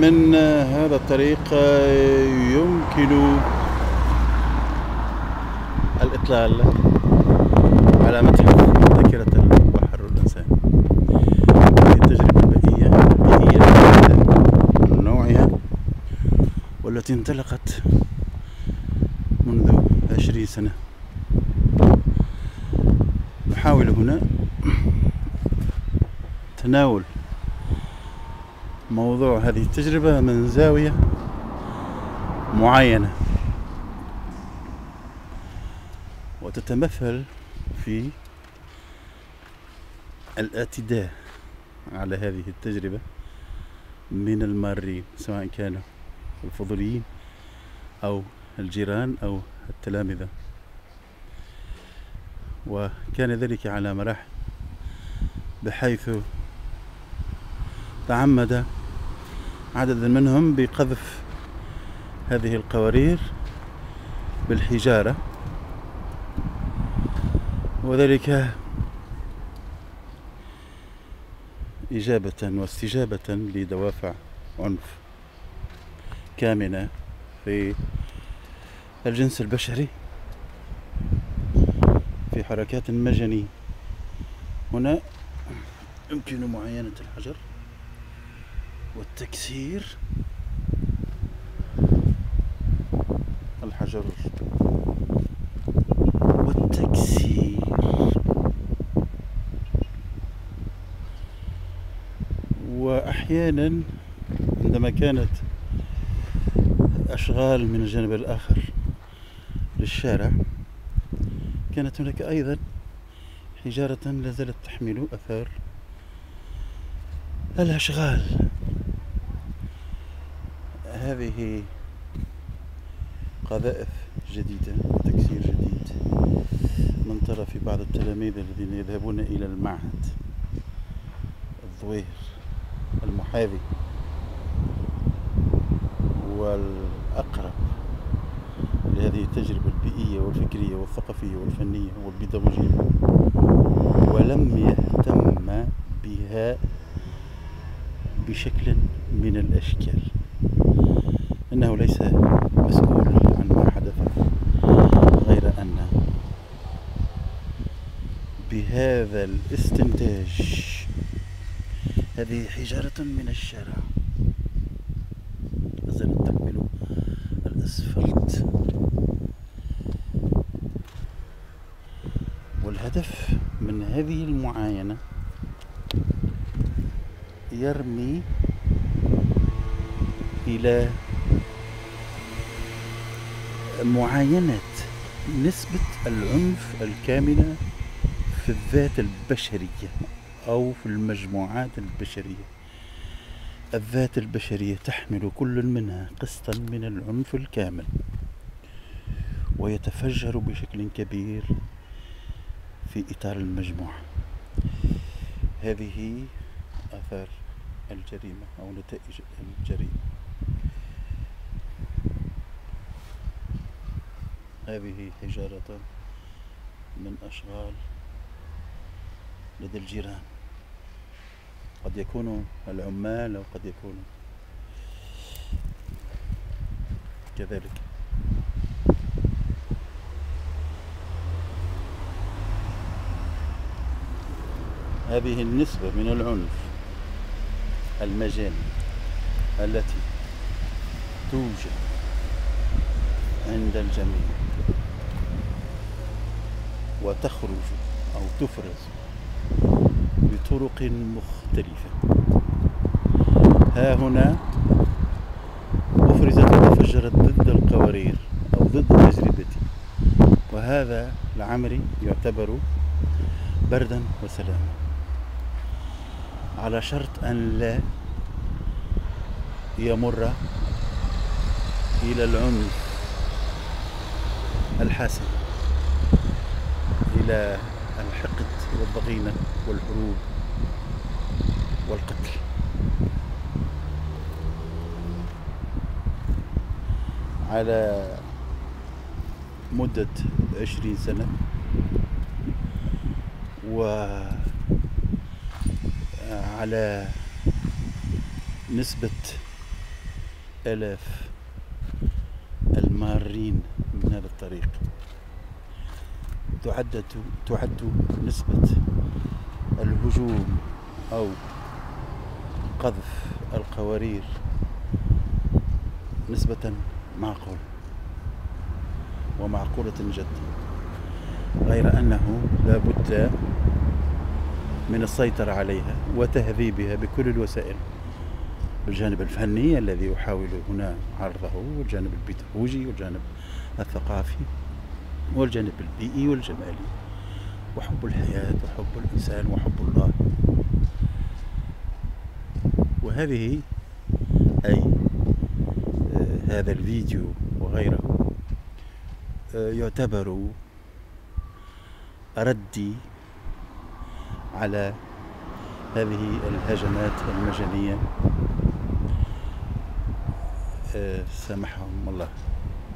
من هذا الطريق يمكن الإطلال على متحف ذاكرة البحر والإنسان. هذه التجربة البيئية من نوعها، والتي انطلقت منذ 20 سنة. نحاول هنا تناول موضوع هذه التجربة من زاوية معينة، وتتمثل في الاعتداء على هذه التجربة من المارين، سواء كانوا الفضوليين أو الجيران أو التلامذة. وكان ذلك على مراحل، بحيث تعمد عدد منهم بقذف هذه القوارير بالحجارة، وذلك إجابة واستجابة لدوافع عنف كامنة في الجنس البشري، في حركات مجنية. هنا يمكن معاينة الحجر والتكسير، الحجر والتكسير، وأحيانا عندما كانت أشغال من الجانب الآخر للشارع، كانت هناك أيضا حجارة لا زالت تحمل أثار الأشغال. هذه قذائف جديدة وتكسير جديد من طرف بعض التلاميذ الذين يذهبون إلى المعهد الظوير المحاذي والأقرب لهذه التجربة البيئية والفكرية والثقافية والفنية والبيداغوجية، ولم يهتم بها بشكل من الأشكال. إنه ليس مسؤول عن ما حدث، غير أن بهذا الاستنتاج هذه حجارة من الشارع لازالت تحمل الأسفلت، والهدف من هذه المعاينة يرمي إلى معاينة نسبة العنف الكامنة في الذات البشرية أو في المجموعات البشرية. الذات البشرية تحمل كل منها قسطا من العنف الكامل، ويتفجر بشكل كبير في إطار المجموعة. هذه آثار الجريمة أو نتائج الجريمة. هذه حجارة من أشغال لدى الجيران، قد يكونوا العمال أو قد يكونوا كذلك. هذه النسبة من العنف المجاني التي توجد عند الجميع وتخرج أو تفرز بطرق مختلفة. ها هنا أفرزت وتفجرت ضد القوارير أو ضد تجربتي، وهذا لعمري يعتبر بردا وسلاما، على شرط أن لا يمر إلى العنف الحاسم، إلى الحقد والضغينة والحروب والقتل. على مدة 20 سنة وعلى نسبة آلاف المارين من هذا الطريق. تعد نسبة الهجوم أو قذف القوارير نسبة معقولة ومعقولة جدا، غير أنه لا بد من السيطرة عليها وتهذيبها بكل الوسائل، بالجانب الفني الذي أحاول هنا عرضه، والجانب البيداغوجي، والجانب الثقافي، والجانب البيئي والجمالي، وحب الحياة وحب الإنسان وحب الله. وهذه أي هذا الفيديو وغيره يعتبر ردي على هذه الهجمات المجانية سامحهم الله.